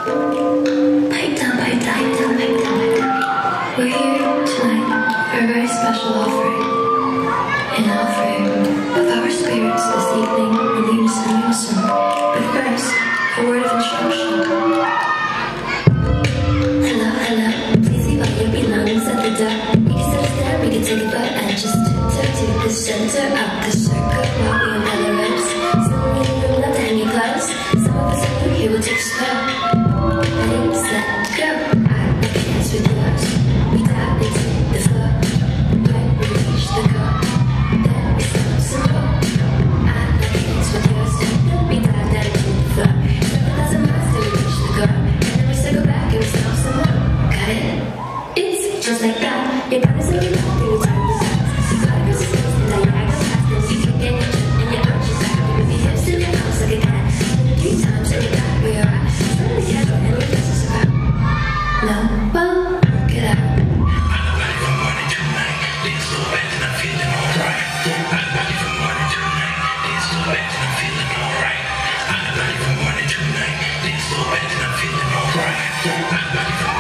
Pipe down, pipe down, pipe down, pipe down, pipe down. We're here tonight for a very special offering. An offering of our spirits this evening in unison. But first, a word of instruction. Hello, hello, please leave all your belongings at the door. You can set us down, we can take a boat and just tiptoe to the center of the circle while we unveil the ropes. Some of you will love to hang your clothes. Some of us are new here will take a slow. Ready, set, go. I make hands with yours. We dive into the floor. When we reach the goal, then we stop some more. I make hands with yours. Then we dive down into the floor. 7,000 miles till we reach the goal. And then we circle back and we stop some more. Got it? It's just like that. Your body's in your mouth through the time of the sun. You gotta go to space and now you're acting fast. Then you can get your chin and your arches back. With your hips to your arms like a cat. 3 times and you're back where you're at. Turn the casual and your face is about. No, well, get out. I'm ready for morning to night. Things so bad and I'm feeling alright. I'm ready for morning to night. Things so bad and I'm feeling alright. I'm ready for morning to night. Things so bad and I'm feeling alright. I'm ready for